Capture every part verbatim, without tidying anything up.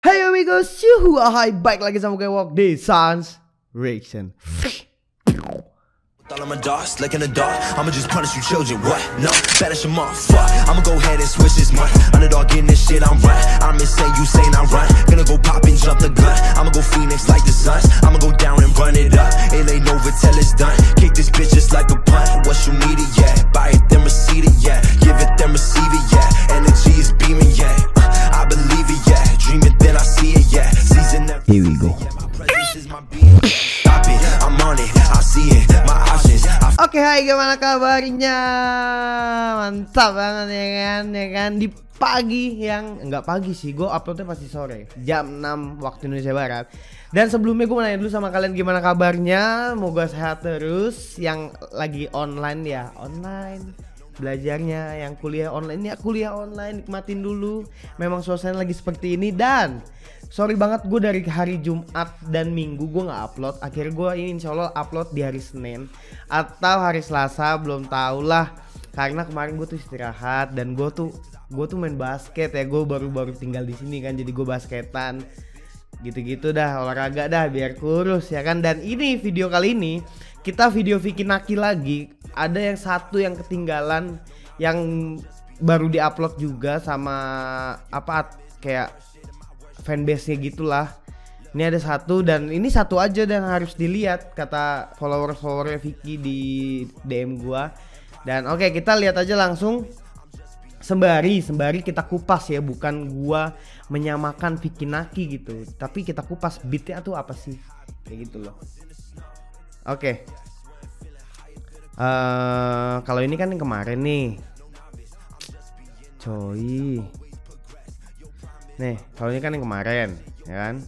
Hey amigos, yuhu, ahai, baik lagi sama gue Wok di Sans Reaction. All of my dogs, like in the dark, I'ma just punish you children, what? No, banish them all, fuck. I'ma go ahead and switch this month. Underdog getting this shit, I'm right. I'm insane, you saying I run. Gonna go pop and jump the gun. I'ma go Phoenix like the Suns. I'ma go down and run it up. It ain't over till it's done. Kick this bitch just like a punt. What you need it, yeah. Buy it, then receive it, yeah. Give it, then receive it, yeah. Energy is beaming, yeah. Uh, I believe it, yeah. Dream it, then I see it, yeah. Season every. Here we go. My presence is my being. Stop it, I'm on it. I see it. My options. Oke, hai, gimana kabarnya? Mantap banget ya kan, ya kan di pagi yang enggak pagi sih, gue uploadnya pasti sore jam enam waktu Indonesia Barat. Dan sebelumnya gue mau nanya dulu sama kalian gimana kabarnya, moga sehat terus. Yang lagi online ya online belajarnya, yang kuliah online ya kuliah online, nikmatin dulu. Memang suasana lagi seperti ini. Dan sorry banget, gue dari hari Jumat dan Minggu gue nggak upload. Akhirnya gue ini insya Allah upload di hari Senin atau hari Selasa, belum tau lah. Karena kemarin gue tuh istirahat dan gue tuh gue tuh main basket ya. Gue baru-baru tinggal di sini kan, jadi gue basketan gitu-gitu dah, olahraga dah biar kurus ya kan. Dan ini video kali ini kita video Vicky Naki lagi. Ada yang satu yang ketinggalan yang baru diupload juga sama apa kayak fanbase-nya gitulah. Ini ada satu dan ini satu aja dan harus dilihat kata follower-followernya Vicky di D M gua. Dan oke, kita lihat aja langsung sembari sembari kita kupas ya, bukan gua menyamakan Vicky Naki gitu, tapi kita kupas beatnya tuh apa sih kayak gitu loh. Oke. Uh, kalau ini kan yang kemarin nih. Coy. Nih, kalau ini kan yang kemarin, ya kan?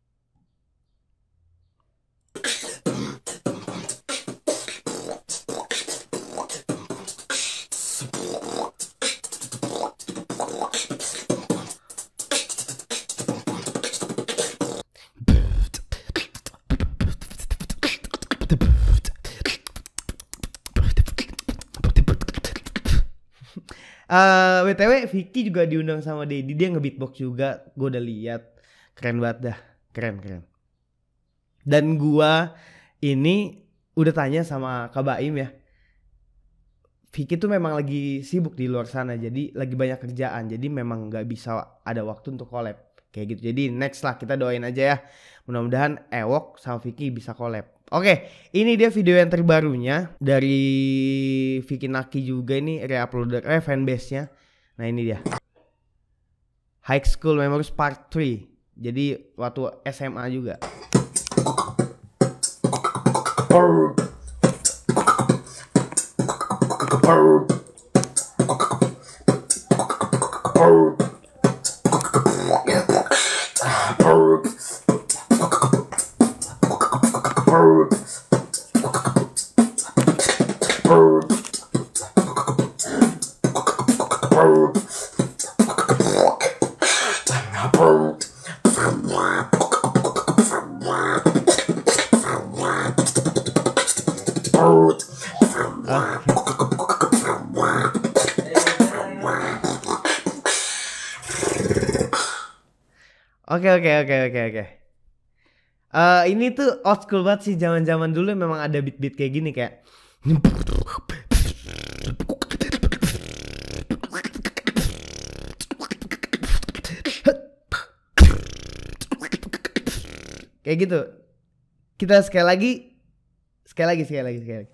Uh, B T W Vicky juga diundang sama Dedi, dia nge-beatbox juga, gue udah lihat, keren banget dah, keren keren. Dan gua ini udah tanya sama Kak Baim ya, Vicky tuh memang lagi sibuk di luar sana, jadi lagi banyak kerjaan, jadi memang nggak bisa ada waktu untuk collab kayak gitu. Jadi next lah, kita doain aja ya, mudah-mudahan Ewok sama Vicky bisa collab. Oke, ini dia video yang terbarunya dari Vicky Naki juga, ini reuploader eh fanbase-nya. Nah ini dia, High School Memories Part tiga. Jadi waktu S M A juga. Oke oke oke oke oke. Uh, ini tuh old school banget sih, zaman-zaman dulu memang ada beat-beat kayak gini kayak kayak gitu. Kita sekali lagi, sekali lagi, sekali lagi, sekali lagi.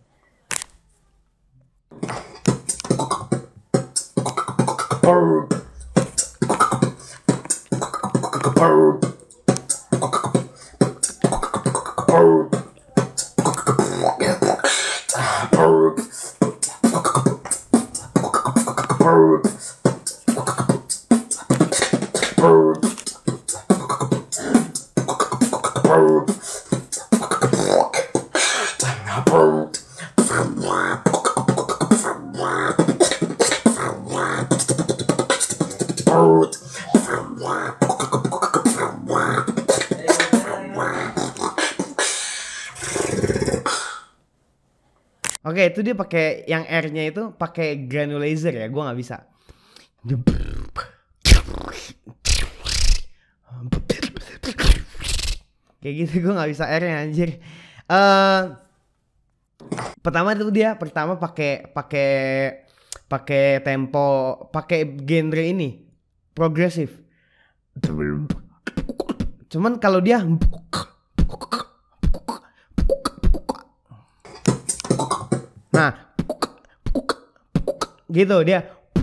Oke, itu dia pakai yang R-nya itu pakai granulizer ya, gua nggak bisa. Kayak gitu gue nggak bisa R-nya anjir. Uh, pertama itu dia pertama pakai pakai pakai tempo, pakai genre ini progresif. Cuman kalau dia nah gitu dia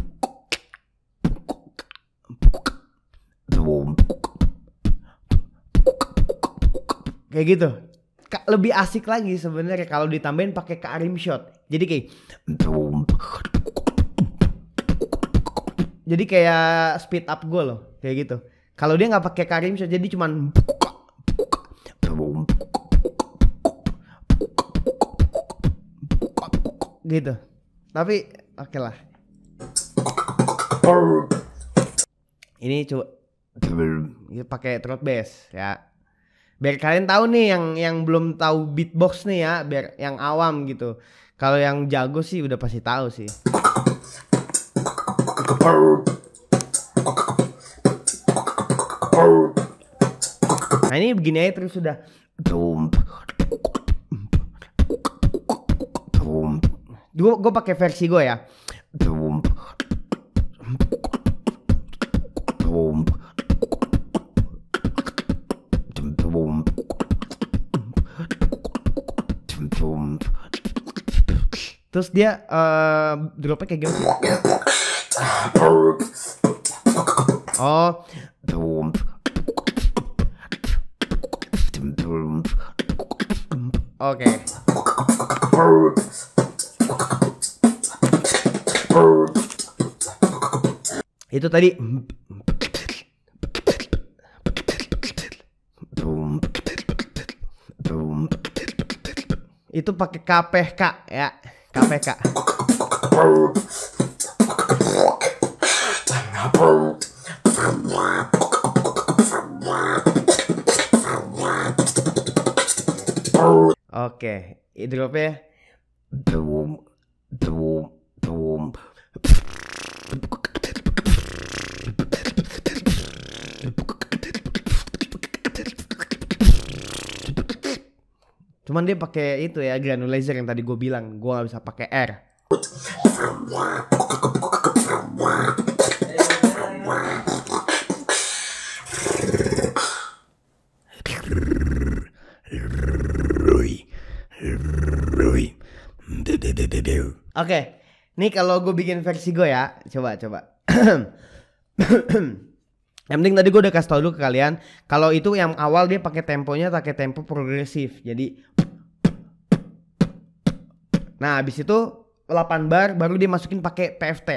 kayak gitu. Lebih asik lagi sebenarnya kalau ditambahin pakai Karim shot. Jadi kayak jadi kayak speed up gue loh, kayak gitu. Kalau dia nggak pakai Karim shot, jadi cuman gitu. Tapi oke okay lah. Ini coba pakai throat bass ya. Biar kalian tahu nih yang yang belum tahu beatbox nih ya, biar yang awam gitu. Kalau yang jago sih udah pasti tahu sih. Nah ini begini aja terus sudah. Gue gue pakai versi gue ya. Terus dia uh, dropnya kayak gimana sih? Oh. Oke. Okay. Itu tadi. Itu pakai K P K ya. K P K. Oke, dropnya. Cuman dia pakai itu ya, granulizer yang tadi gue bilang, gue nggak bisa pakai R. Oke, nih kalau gue bikin versi gue ya, coba coba. Yang penting tadi gue udah kasih tau dulu ke kalian, kalau itu yang awal dia pakai temponya pakai tempo progresif. Jadi nah habis itu delapan bar baru dia masukin pakai P F T.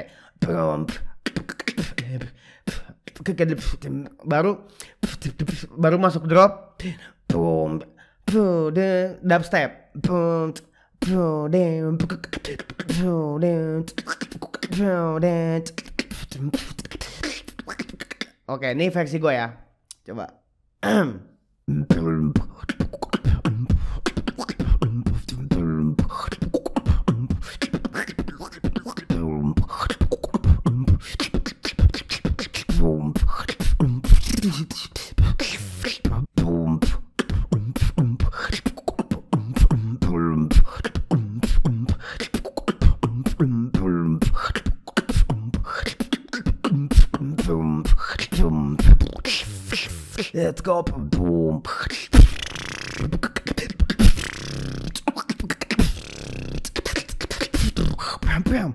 Baru baru masuk drop. Dubstep. Oke, ini versi gue ya. Coba. Let's go. Boom. Bam bam.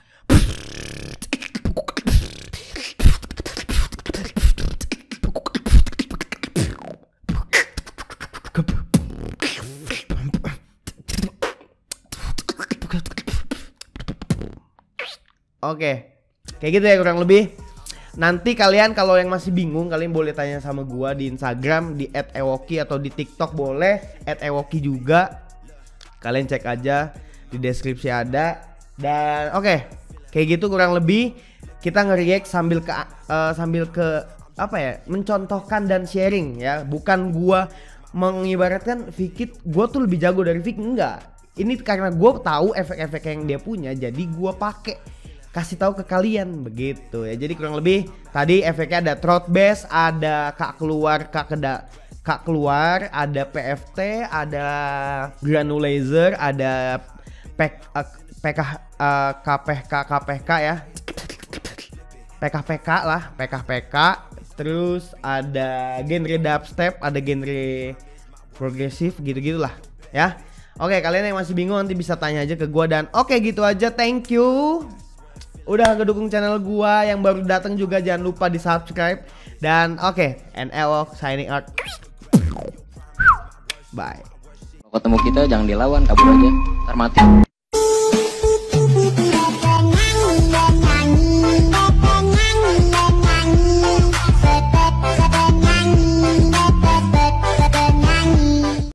Oke, kayak gitu ya kurang lebih. Nanti kalian kalau yang masih bingung, kalian boleh tanya sama gua di Instagram di et ewoki atau di TikTok boleh et ewoki juga. Kalian cek aja di deskripsi ada. Dan oke, okay, kayak gitu kurang lebih kita nge-react sambil ke uh, sambil ke apa ya? Mencontohkan dan sharing ya. Bukan gua mengibaratkan Fikit gua tuh lebih jago dari Fik, enggak. Ini karena gua tahu efek-efek yang dia punya, jadi gua pakai. Kasih tahu ke kalian begitu ya. Jadi kurang lebih tadi efeknya ada throat bass, ada kak keluar, kak keda, K keluar, ada P F T, ada Granulaser, ada P uh, P K uh, K P K K P K ya. P K P K lah, P K P K. Terus ada genre dubstep, ada genre progresif gitu-gitulah ya. Oke, kalian yang masih bingung nanti bisa tanya aja ke gua dan oke gitu aja. Thank you udah ngedukung channel gua, yang baru datang juga jangan lupa di subscribe dan oke, okay, N L signing out. Bye. Kalau ketemu kita jangan dilawan, kabur aja, ntar mati.